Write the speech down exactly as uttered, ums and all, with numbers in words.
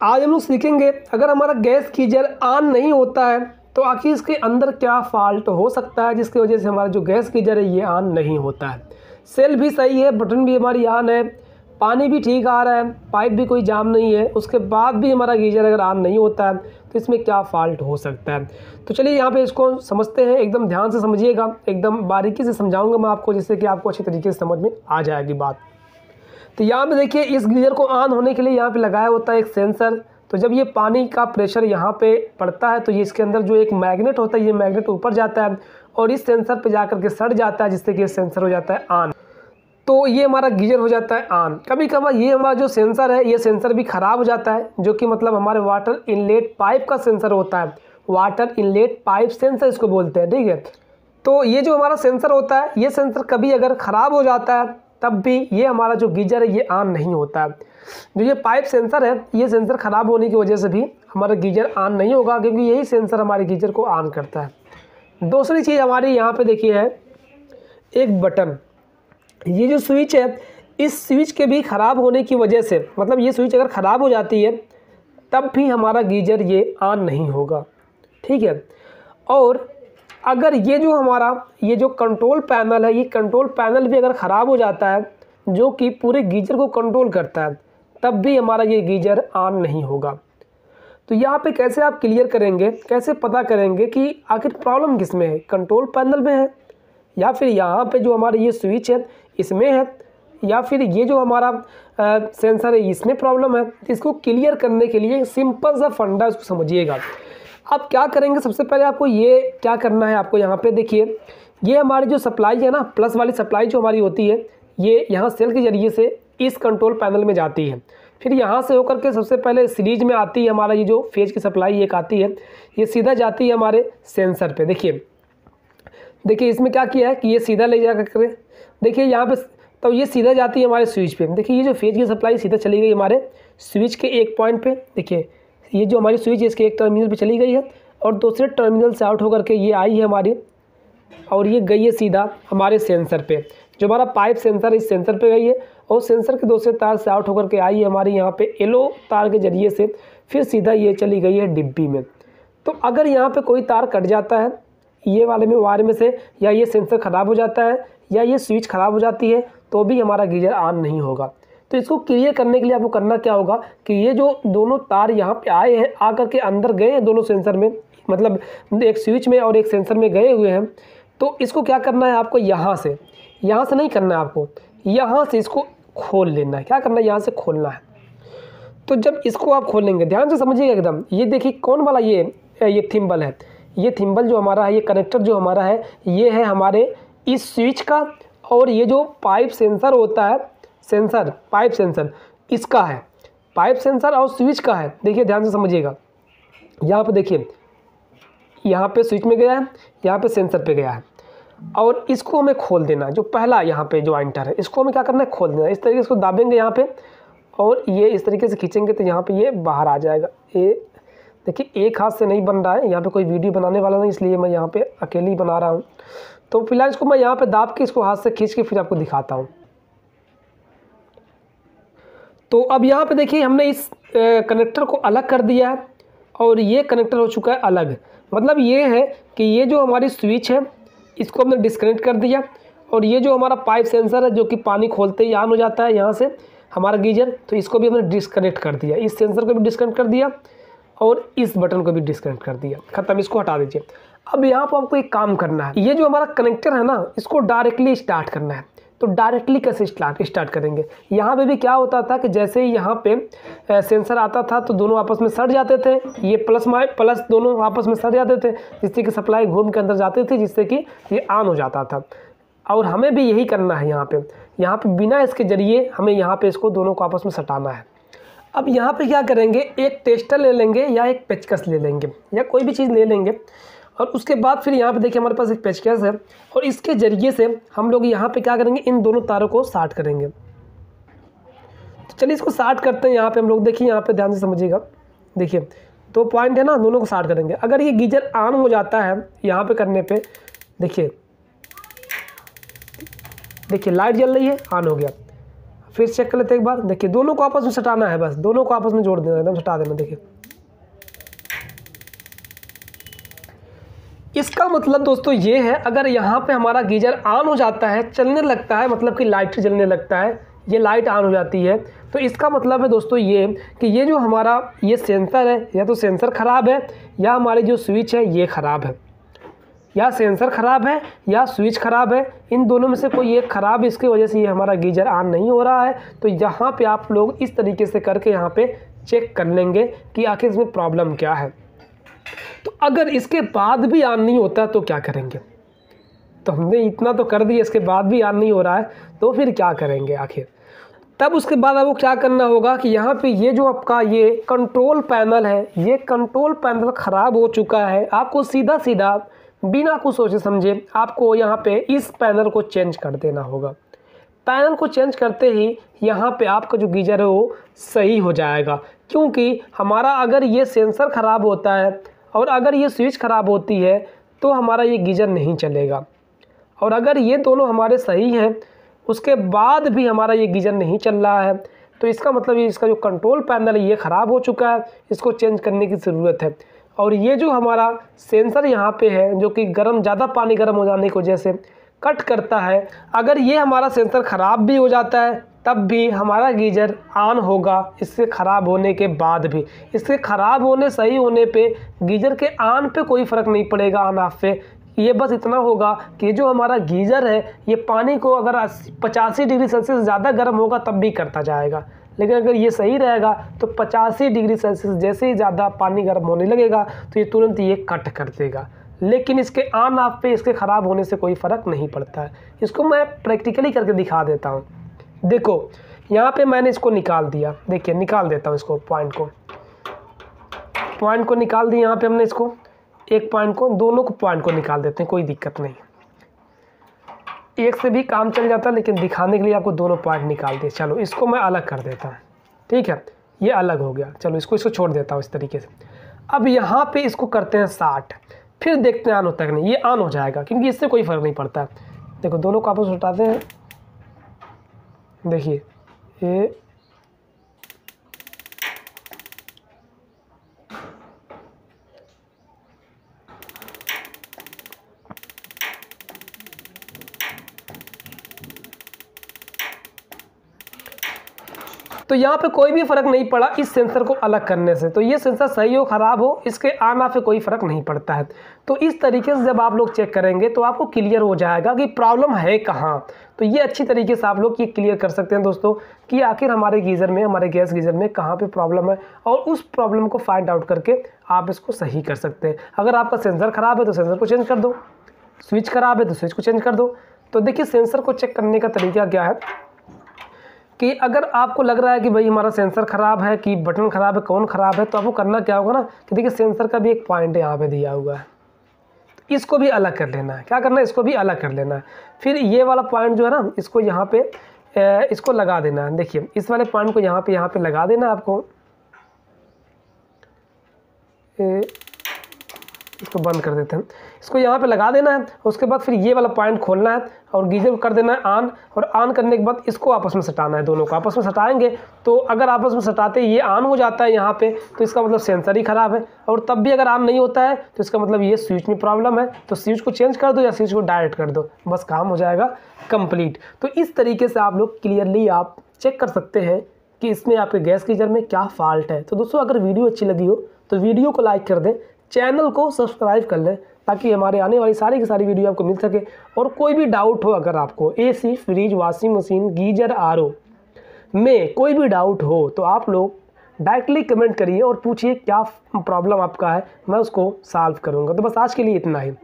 आज हम लोग सीखेंगे अगर हमारा गैस गीजर ऑन नहीं होता है तो आखिर इसके अंदर क्या फॉल्ट हो सकता है जिसकी वजह से हमारा जो गैस गीजर है ये ऑन नहीं होता है। सेल भी सही है, बटन भी हमारी ऑन है, पानी भी ठीक आ रहा है, पाइप भी कोई जाम नहीं है, उसके बाद भी हमारा गीजर अगर ऑन नहीं होता है तो इसमें क्या फॉल्ट हो सकता है। तो चलिए यहाँ पे इसको समझते हैं, एकदम ध्यान से समझिएगा, एकदम बारीकी से समझाऊंगा मैं आपको जिससे कि आपको अच्छे तरीके से समझ में आ जाएगी बात। तो यहाँ पे देखिए इस गीजर को ऑन होने के लिए यहाँ पे लगाया होता है एक सेंसर। तो जब ये पानी का प्रेशर यहाँ पे पड़ता है तो ये इसके अंदर जो एक मैग्नेट होता है ये मैग्नेट ऊपर जाता है और इस सेंसर पे जाकर के सट जाता है जिससे कि ये सेंसर हो जाता है ऑन। तो ये हमारा गीजर हो जाता है ऑन। कभी कभार ये हमारा जो सेंसर है ये सेंसर भी ख़राब हो जाता है, जो कि मतलब हमारे वाटर इनलेट पाइप का सेंसर होता है, वाटर इनलेट पाइप सेंसर इसको बोलते हैं, ठीक है। तो ये जो हमारा सेंसर होता है ये सेंसर कभी अगर ख़राब हो जाता है तब भी ये हमारा जो गीजर है ये ऑन नहीं होता है। जो ये पाइप सेंसर है ये सेंसर ख़राब होने की वजह से भी हमारा गीजर ऑन नहीं होगा, क्योंकि यही सेंसर हमारे गीजर को ऑन करता है। दूसरी चीज़ हमारी यहाँ पे देखिए है एक बटन। ये जो स्विच है इस स्विच के भी ख़राब होने की वजह से, मतलब ये स्विच अगर ख़राब हो जाती है तब भी हमारा गीजर ये ऑन नहीं होगा, ठीक है। और अगर ये जो हमारा ये जो कंट्रोल पैनल है ये कंट्रोल पैनल भी अगर ख़राब हो जाता है जो कि पूरे गीजर को कंट्रोल करता है तब भी हमारा ये गीजर ऑन नहीं होगा। तो यहाँ पे कैसे आप क्लियर करेंगे, कैसे पता करेंगे कि आखिर प्रॉब्लम किस में है, कंट्रोल पैनल में है या फिर यहाँ पे जो हमारा ये स्विच है इसमें है या फिर ये जो हमारा आ, सेंसर है इसमें प्रॉब्लम है। इसको क्लियर करने के लिए सिंपल सा फंडा उसको समझिएगा। आप क्या करेंगे, सबसे पहले आपको ये क्या करना है, आपको यहाँ पे देखिए ये हमारी जो सप्लाई है ना, प्लस वाली सप्लाई जो हमारी होती है ये यहाँ सेल के ज़रिए से इस कंट्रोल पैनल में जाती है, फिर यहाँ से होकर के सबसे पहले सीरीज में आती है हमारा ये जो फेज की सप्लाई एक आती है, ये सीधा जाती है हमारे सेंसर पे। देखिए देखिए इसमें क्या किया है कि ये सीधा ले जा कर देखिए यहाँ पे, तो ये सीधा जाती है हमारे स्विच पे। देखिए ये जो फेज की सप्लाई सीधा चली गई हमारे स्विच के एक पॉइंट पे। देखिए ये जो हमारी स्विच है इसके एक टर्मिनल पे चली गई है और दूसरे टर्मिनल से आउट होकर के ये आई है हमारी और ये गई है सीधा हमारे सेंसर पे। जो हमारा पाइप सेंसर है इस सेंसर पे गई है और सेंसर के दूसरे तार से आउट होकर के आई है हमारी यहाँ पे येलो तार के ज़रिए से, फिर सीधा ये चली गई है डिब्बी में। तो अगर यहाँ पे कोई तार कट जाता है ये वाले में वायर में से, या ये सेंसर ख़राब हो जाता है या ये स्विच ख़राब हो जाती है तो भी हमारा गीजर ऑन नहीं होगा। तो इसको क्लियर करने के लिए आपको करना क्या होगा कि ये जो दोनों तार यहाँ पे आए हैं आकर के अंदर गए हैं दोनों सेंसर में, मतलब एक स्विच में और एक सेंसर में गए हुए हैं, तो इसको क्या करना है आपको, यहाँ से यहाँ से नहीं करना है आपको, यहाँ से इसको खोल लेना है। क्या करना है, यहाँ से खोलना है। तो जब इसको आप खोलेंगे ध्यान से समझिएगा एकदम, ये देखिए कौन वाला ये ये थिम्बल है, ये थिम्बल जो हमारा है, ये कनेक्टर जो हमारा है ये है हमारे इस स्विच का, और ये जो पाइप सेंसर होता है, सेंसर पाइप सेंसर इसका है, पाइप सेंसर और स्विच का है। देखिए ध्यान से समझिएगा, यहाँ पे देखिए यहाँ पे स्विच में गया है, यहाँ पे सेंसर पे गया है और इसको हमें खोल देना है। जो पहला यहाँ पे जो एंटर है इसको हमें क्या करना है, खोल देना है। इस तरीके से इसको दाबेंगे यहाँ पे और ये इस तरीके से खींचेंगे तो यहाँ पे ये बाहर आ जाएगा। ये देखिए एक हाथ से नहीं बन रहा है, यहाँ पे कोई वीडियो बनाने वाला नहीं इसलिए मैं यहाँ पे अकेले ही बना रहा हूँ। तो फिलहाल इसको मैं यहाँ पे दाब के इसको हाथ से खींच के फिर आपको दिखाता हूँ। तो अब यहाँ पे देखिए हमने इस कनेक्टर को अलग कर दिया है और ये कनेक्टर हो चुका है अलग। मतलब ये है कि ये जो हमारी स्विच है इसको हमने डिस्कनेक्ट कर दिया और ये जो हमारा पाइप सेंसर है जो कि पानी खोलते ही ऑन हो जाता है यहाँ से हमारा गीजर, तो इसको भी हमने डिस्कनेक्ट कर दिया। इस सेंसर को भी डिस्कनेक्ट कर दिया और इस बटन को भी डिस्कनेक्ट कर दिया। खत्म, इसको हटा दीजिए। अब यहाँ पर आपको एक काम करना है, ये जो हमारा कनेक्टर है ना इसको डायरेक्टली स्टार्ट करना है। तो डायरेक्टली कैसे स्टार्ट स्टार्ट करेंगे, यहाँ पे भी क्या होता था कि जैसे ही यहाँ पे सेंसर आता था तो दोनों आपस में सट जाते थे, ये प्लस माइ प्लस दोनों आपस में सट जाते थे जिससे कि सप्लाई घूम के अंदर जाते थे जिससे कि ये ऑन हो जाता था। और हमें भी यही करना है, यहाँ पे यहाँ पे बिना इसके ज़रिए हमें यहाँ पे इसको दोनों को आपस में सटाना है। अब यहाँ पे क्या करेंगे, एक टेस्टर ले लेंगे या एक पेचकस ले लेंगे या कोई भी चीज़ ले लेंगे और उसके बाद फिर यहाँ पे देखिए हमारे पास एक पेचकस है और इसके ज़रिए से हम लोग यहाँ पे क्या करेंगे, इन दोनों तारों को शार्ट करेंगे। तो चलिए इसको शार्ट करते हैं। यहाँ पे हम लोग देखिए यहाँ पे ध्यान से समझिएगा, देखिए दो पॉइंट है ना, दोनों को शार्ट करेंगे। अगर ये गीजर ऑन हो जाता है यहाँ पे करने पे, देखिए देखिए लाइट जल रही है, ऑन हो गया। फिर चेक कर लेते हैं एक बार। देखिए दोनों को आपस में सटाना है, बस दोनों को आपस में जोड़ देना, एकदम सटा देना। देखिए इसका मतलब दोस्तों ये है, अगर यहाँ पे हमारा गीजर ऑन हो जाता है, चलने लगता है, मतलब कि लाइट जलने लगता है, ये लाइट ऑन हो जाती है, तो इसका मतलब है दोस्तों ये कि ये जो हमारा ये सेंसर है, या तो सेंसर ख़राब है या हमारी जो स्विच है ये ख़राब है, या सेंसर ख़राब है या स्विच ख़राब है, इन दोनों में से कोई एक ख़राब है, इसकी वजह से ये हमारा गीजर ऑन नहीं हो रहा है। तो यहाँ पे आप लोग इस तरीके से करके यहाँ पे चेक कर लेंगे कि आखिर इसमें प्रॉब्लम क्या है। तो अगर इसके बाद भी ऑन नहीं होता तो क्या करेंगे? तो हमने इतना तो कर दिया, इसके बाद भी ऑन नहीं हो रहा है, तो फिर क्या करेंगे आखिर? तब उसके बाद आपको क्या करना होगा कि यहाँ पे ये जो आपका ये कंट्रोल पैनल है, ये कंट्रोल पैनल ख़राब हो चुका है। आपको सीधा सीधा बिना कुछ सोचे समझे आपको यहाँ पे इस पैनल को चेंज कर देना होगा। पैनल को चेंज करते ही यहाँ पे आपका जो गीजर है वो सही हो जाएगा, क्योंकि हमारा अगर ये सेंसर ख़राब होता है और अगर ये स्विच ख़राब होती है तो हमारा ये गीजर नहीं चलेगा। और अगर ये दोनों हमारे सही हैं, उसके बाद भी हमारा ये गीजर नहीं चल रहा है, तो इसका मतलब ये इसका जो कंट्रोल पैनल है ये ख़राब हो चुका है, इसको चेंज करने की ज़रूरत है। और ये जो हमारा सेंसर यहाँ पे है जो कि गर्म ज़्यादा पानी गर्म हो जाने की वजह से कट करता है, अगर ये हमारा सेंसर ख़राब भी हो जाता है तब भी हमारा गीजर ऑन होगा, इससे ख़राब होने के बाद भी। इसके ख़राब होने सही होने पे गीजर के ऑन पे कोई फ़र्क नहीं पड़ेगा, ऑन ऑफ पे। ये बस इतना होगा कि जो हमारा गीज़र है ये पानी को अगर पचासी डिग्री सेल्सियस ज़्यादा गर्म होगा तब भी करता जाएगा, लेकिन अगर ये सही रहेगा तो पचासी डिग्री सेल्सियस जैसे ही ज़्यादा पानी गर्म होने लगेगा तो ये तुरंत ये कट कर देगा। लेकिन इसके ऑन ऑफ पे इसके ख़राब होने से कोई फ़र्क नहीं पड़ता है। इसको मैं प्रैक्टिकली करके दिखा देता हूँ। देखो यहाँ पे मैंने इसको निकाल दिया, देखिए निकाल देता हूँ इसको, पॉइंट को पॉइंट को निकाल दिया। यहाँ पे हमने इसको एक पॉइंट को, दोनों को पॉइंट को निकाल देते हैं, कोई दिक्कत नहीं, एक से भी काम चल जाता है, लेकिन दिखाने के लिए आपको दोनों पॉइंट निकाल दिए। चलो इसको मैं अलग कर देता हूँ, ठीक है, ये अलग हो गया। चलो इसको इसको छोड़ देता हूँ इस तरीके से। अब यहाँ पे इसको करते हैं साठ, फिर देखते हैं ऑन होता है कि नहीं। ये ऑन हो जाएगा क्योंकि इससे कोई फ़र्क नहीं पड़ता। देखो दोनों को आपस में उठाते हैं, देखिए ये तो यहाँ पे कोई भी फ़र्क नहीं पड़ा इस सेंसर को अलग करने से। तो ये सेंसर सही हो ख़राब हो, इसके ऑन ऑफ पे कोई फ़र्क नहीं पड़ता है। तो इस तरीके से जब आप लोग चेक करेंगे तो आपको क्लियर हो जाएगा कि प्रॉब्लम है कहाँ। तो ये अच्छी तरीके से आप लोग ये क्लियर कर सकते हैं दोस्तों कि आखिर हमारे गीज़र में, हमारे गैस गीज़र में कहाँ पर प्रॉब्लम है, और उस प्रॉब्लम को फाइंड आउट करके आप इसको सही कर सकते हैं। अगर आपका सेंसर ख़राब है तो सेंसर को चेंज कर दो, स्विच ख़राब है तो स्विच को चेंज कर दो। तो देखिए सेंसर को चेक करने का तरीका क्या है कि अगर आपको लग रहा है कि भाई हमारा सेंसर ख़राब है कि बटन ख़राब है, कौन ख़राब है, तो आपको करना क्या होगा ना कि देखिए सेंसर का भी एक पॉइंट यहाँ पे दिया हुआ है, तो इसको भी अलग कर लेना है। क्या करना है, इसको भी अलग कर लेना है। फिर ये वाला पॉइंट जो है ना, इसको यहाँ पे इसको लगा देना है। देखिए इस वाले पॉइंट को यहाँ पे यहाँ पे लगा देना है आपको। ए, इसको बंद कर देते हैं, इसको यहाँ पे लगा देना है। उसके बाद फिर ये वाला पॉइंट खोलना है और गीज़र को कर देना है ऑन, और ऑन करने के बाद इसको आपस में सटाना है। दोनों को आपस में सटाएंगे तो अगर आपस में सटाते ये ऑन हो जाता है यहाँ पे, तो इसका मतलब सेंसर ही ख़राब है। और तब भी अगर ऑन नहीं होता है तो इसका मतलब ये स्विच में प्रॉब्लम है। तो स्विच को चेंज कर दो या स्विच को डायरेक्ट कर दो, बस काम हो जाएगा कंप्लीट। तो इस तरीके से आप लोग क्लियरली आप चेक कर सकते हैं कि इसमें आपके गैस गीज़र में क्या फ़ॉल्ट है। तो दोस्तों अगर वीडियो अच्छी लगी हो तो वीडियो को लाइक कर दें, चैनल को सब्सक्राइब कर लें, ताकि हमारे आने वाली सारी की सारी वीडियो आपको मिल सके। और कोई भी डाउट हो, अगर आपको AC, fridge, washing machine, geyser, RO में कोई भी डाउट हो तो आप लोग डायरेक्टली कमेंट करिए और पूछिए क्या प्रॉब्लम आपका है, मैं उसको सॉल्व करूँगा। तो बस आज के लिए इतना ही।